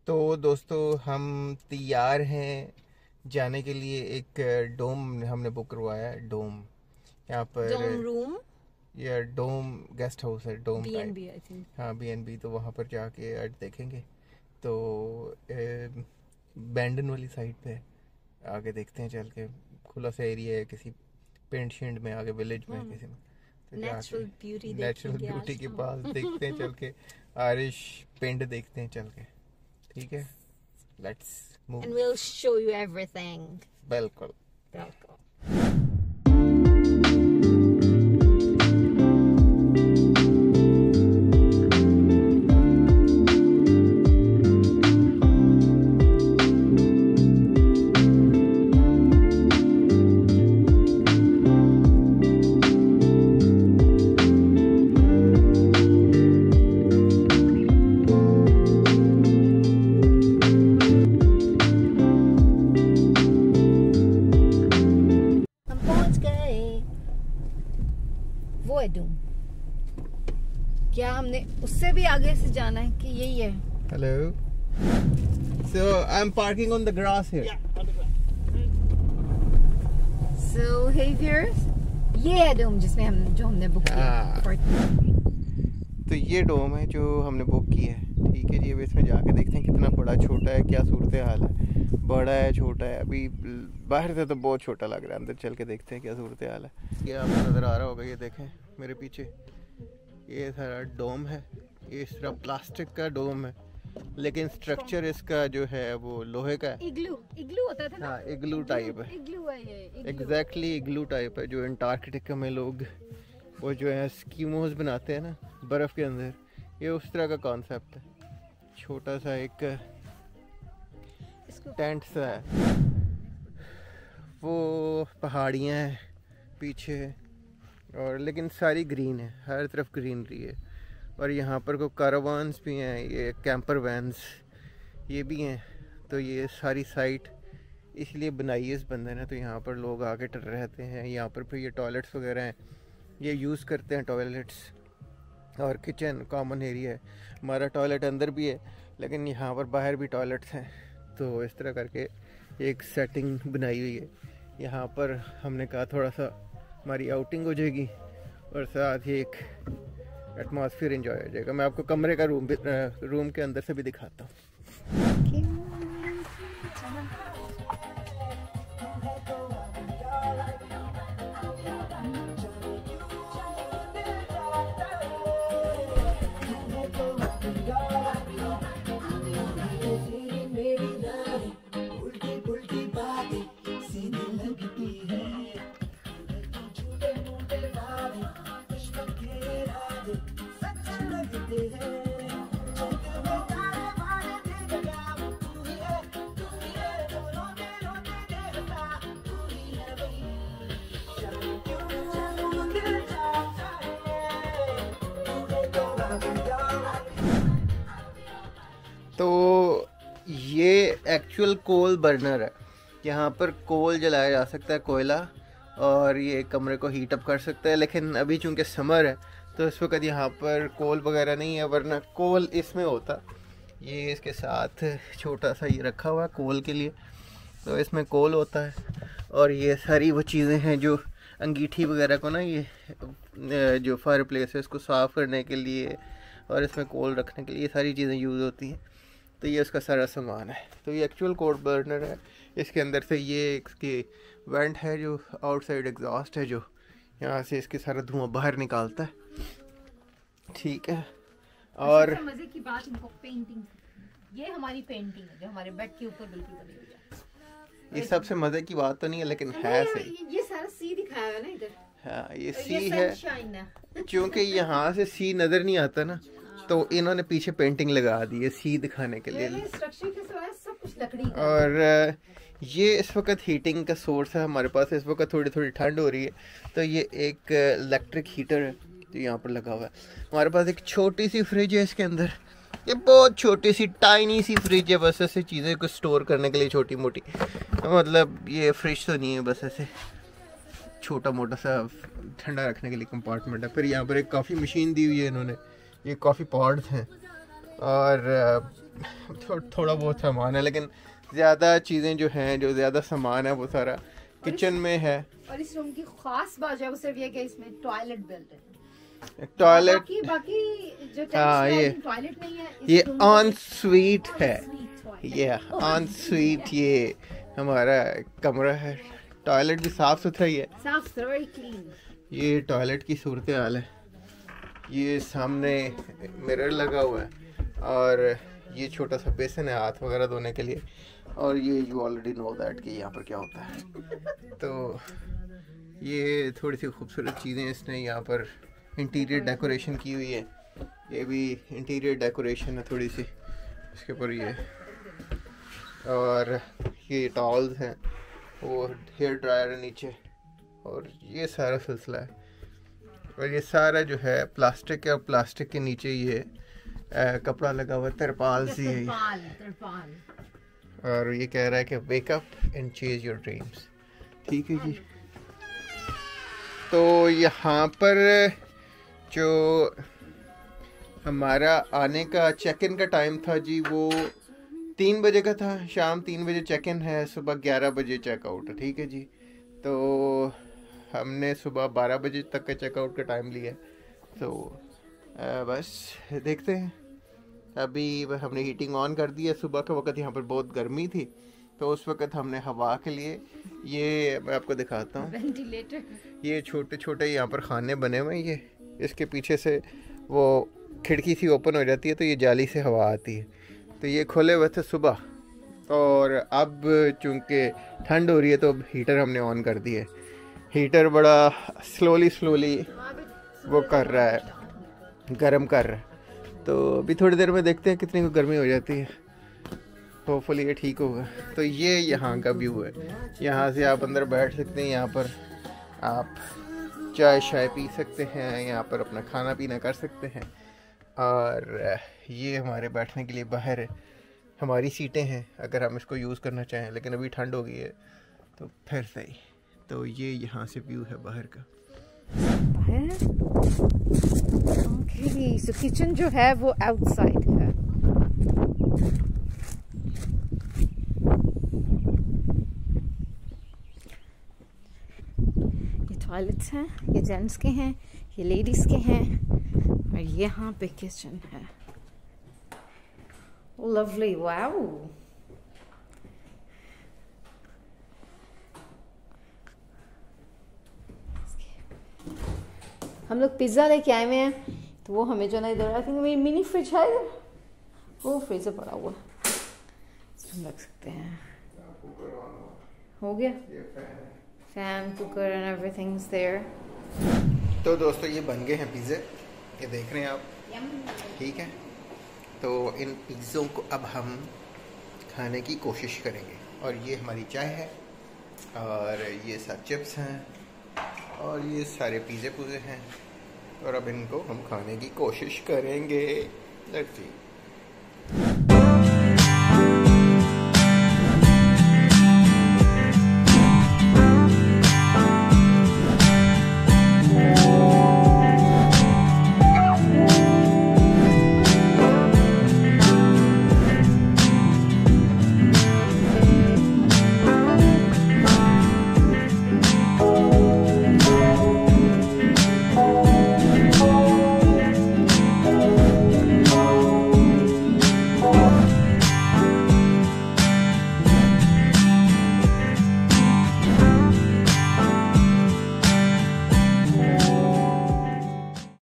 तो दोस्तों हम तैयार हैं जाने के लिए। एक डोम हमने बुक करवाया है। डोम यहाँ पर डोम रूम ये डोम गेस्ट हाउस है, dome type. B&B I think. हाँ, BNB। तो वहाँ पर जाके आज देखेंगे। तो बैंडन वाली साइड पे आगे देखते हैं चल के। खुला सा एरिया है, किसी पेंट शेंट में आगे, विलेज में किसी में। तो नेचुरल जाके ब्यूटी नेचुरल देखेंगे ब्यूटी आज के तो पास हम। देखते हैं चल के। आयरिश पेंट देखते हैं चल के। ठीक है, let's move. And we'll show you everything. बिल्कुल। Welcome. हम पहुंच गए। वो है डूम। क्या हमने उससे भी आगे से जाना है कि यही है? Hello. So I'm parking on the grass here. So hey viewers, ये है डूम जिसमें हमने बुक किया हाँ। for तो ये डोम है जो हमने बुक की है। ठीक है जी, अब इसमें जाके देखते हैं कितना बड़ा छोटा है, क्या सूरत हाल है, बड़ा है छोटा है। अभी बाहर से तो बहुत छोटा लग रहा है, अंदर चल के देखते हैं क्या सूरत हाल है। ये आपको नज़र आ रहा होगा, ये देखें मेरे पीछे, ये सारा डोम है। ये इस तरह प्लास्टिक का डोम है, लेकिन स्ट्रक्चर इसका जो है वो लोहे का है। इग्लू होता था ना? हाँ, इग्लू टाइप है। इग्लू है ये, इग्लू। एग्जैक्टली इग्लू टाइप है, जो अंटार्कटिका में लोग वो जो है स्कीमोज बनाते हैं ना बर्फ़ के अंदर, ये उस तरह का कॉन्सेप्ट है। छोटा सा एक टेंट सा है। वो पहाड़ियाँ हैं पीछे, और लेकिन सारी ग्रीन है, हर तरफ ग्रीनरी है। और यहाँ पर को कारावान्स भी हैं, ये कैंपर वैन्स ये भी हैं। तो ये सारी साइट इसलिए बनाई है इस बंदे ने, तो यहाँ पर लोग आके रहते हैं। यहाँ पर फिर ये टॉयलेट्स वगैरह हैं, ये यूज़ करते हैं टॉयलेट्स। और किचन कॉमन एरिया है। हमारा टॉयलेट अंदर भी है, लेकिन यहाँ पर बाहर भी टॉयलेट्स हैं। तो इस तरह करके एक सेटिंग बनाई हुई है। यहाँ पर हमने कहा थोड़ा सा हमारी आउटिंग हो जाएगी और साथ ही एक एटमॉस्फेयर एंजॉय हो जाएगा। मैं आपको कमरे का रूम के अंदर से भी दिखाता हूँ। तो ये एक्चुअल कोल बर्नर है। यहाँ पर कोल जलाया जा सकता है, कोयला, और ये कमरे को हीट अप कर सकता है। लेकिन अभी चूंकि समर है तो इस वक्त यहाँ पर कोल वगैरह नहीं है, वरना कोल इसमें होता। ये इसके साथ छोटा सा ये रखा हुआ है कोल के लिए, तो इसमें कोल होता है। और ये सारी वो चीज़ें हैं जो अंगीठी वगैरह को ना, ये जो फायर प्लेस है इसको साफ़ करने के लिए और इसमें कोल रखने के लिए, ये सारी चीज़ें यूज़ होती हैं। तो ये उसका सारा सामान है। तो ये एक्चुअल कोल बर्नर है। इसके अंदर से ये इसकी वेंट है, जो आउटसाइड एग्जॉस्ट है, जो यहाँ से इसके सारा धुआं बाहर निकालता है। ठीक है। और मजे की बात, इनको पेंटिंग, ये हमारी पेंटिंग है जो हमारे बेड के ऊपर बिल्कुल बनी हुई है। ये सबसे मजे की बात तो नहीं है, लेकिन है सही। ये सारा सी दिखाया है ना इधर। हाँ, ये सी ये है। क्योंकि यहाँ से सी नजर नहीं आता ना, तो इन्होंने पीछे पेंटिंग लगा दी है सी दिखाने के लिए। सब कुछ लकड़ी का। और ये इस वक्त हीटिंग का सोर्स है हमारे पास। इस वक्त थोड़ी थोड़ी ठंड हो रही है, तो ये एक इलेक्ट्रिक हीटर है जो यहाँ पर लगा हुआ है। हमारे पास एक छोटी सी फ्रिज है इसके अंदर। ये बहुत छोटी सी टाइनी सी फ्रिज है, बस ऐसे चीज़ें को स्टोर करने के लिए, छोटी मोटी। मतलब ये फ्रिज तो नहीं है, बस ऐसे छोटा मोटा सा ठंडा रखने के लिए कंपार्टमेंट है। फिर यहाँ पर एक कॉफ़ी मशीन दी हुई है इन्होंने, ये कॉफ़ी पॉड्स हैं। और थोड़ा बहुत सामान है, लेकिन ज़्यादा चीज़ें जो हैं, जो ज़्यादा सामान है वो सारा किचन में है। और इस रूम की खास बात है वो सिर्फ ये कि इसमें टॉयलेट बिल्ट है। टॉयलेट, बाकी जो हाँ ये टॉयलेट नहीं है, ये ऑन स्वीट है, ये ऑन स्वीट ये हमारा कमरा है। टॉयलेट भी साफ सुथरा ही है, साफ सुथरा, वेरी क्लीन। ये टॉयलेट की सूरत हाल है। ये सामने मिरर लगा हुआ है और ये छोटा सा बेसिन है हाथ वगैरह धोने के लिए। और ये यू ऑलरेडी नो दैट कि यहाँ पर क्या होता है। तो ये थोड़ी सी खूबसूरत चीज़ें इसने यहाँ पर इंटीरियर डेकोरेशन की हुई है। ये भी इंटीरियर डेकोरेशन है थोड़ी सी इसके ऊपर ये। और ये टॉवल्स हैं, वो हेयर ड्रायर है नीचे, और ये सारा सिलसिला है। और ये सारा जो है प्लास्टिक है, और प्लास्टिक के नीचे ये कपड़ा लगा हुआ है, तिरपाल सी है। और ये कह रहा है कि wake up and chase your dreams. ठीक है जी। तो यहाँ पर जो हमारा आने का चेक इन का टाइम था जी, वो 3 बजे का था। शाम 3 बजे चेक इन है, सुबह 11 बजे चेकआउट है। ठीक है जी। तो हमने सुबह 12 बजे तक का चेकआउट का टाइम लिया। तो बस देखते हैं। अभी हमने हीटिंग ऑन कर दी है। सुबह के वक्त यहाँ पर बहुत गर्मी थी, तो उस वक्त हमने हवा के लिए ये मैं आपको दिखाता हूँ, वेंटिलेटर। ये छोटे छोटे यहाँ पर खाने बने हुए हैं। ये इसके पीछे से वो खिड़की सी ओपन हो जाती है, तो ये जाली से हवा आती है। तो ये खोले हुए थे सुबह, और अब चूँकि ठंड हो रही है तो अब हीटर हमने ऑन कर दिया है। हीटर बड़ा स्लोली वो कर रहा है, गर्म कर रहा है। तो अभी थोड़ी देर में देखते हैं कितनी को गर्मी हो जाती है। होपफुली ये ठीक होगा। तो ये यहाँ का व्यू है। यहाँ से आप अंदर बैठ सकते हैं, यहाँ पर आप चाय शाय पी सकते हैं, यहाँ पर अपना खाना पीना कर सकते हैं। और ये हमारे बैठने के लिए बाहर हमारी सीटें हैं अगर हम इसको यूज़ करना चाहें, लेकिन अभी ठंड हो गई है तो फिर सही। तो ये यहाँ से व्यू है बाहर का। ओके, सो किचन जो है वो आउटसाइड है। ये टॉयलेट्स हैं, ये जेंट्स के हैं, ये लेडीज के हैं, और यहाँ पे किचन है। Lovely, wow. हम लोग पिज़्ज़ा लेके आए हुए हैं, तो वो हमें जो ना इधर, आई थिंक मेरी मिनी फ्रिज है इधर, वो फ्रीजर पड़ा हुआ है, इसमें रख सकते हैं। हो गया, fan, cooker and everything is there. तो दोस्तों ये बन गए हैं पिज़्ज़े, ये देख रहे हैं आप। ठीक है, तो इन पिज़्ज़ों को अब हम खाने की कोशिश करेंगे। और ये हमारी चाय है, और ये सब चिप्स हैं, और ये सारे पिज़्ज़े पुज़े हैं, और अब इनको हम खाने की कोशिश करेंगे। लेट्स सी।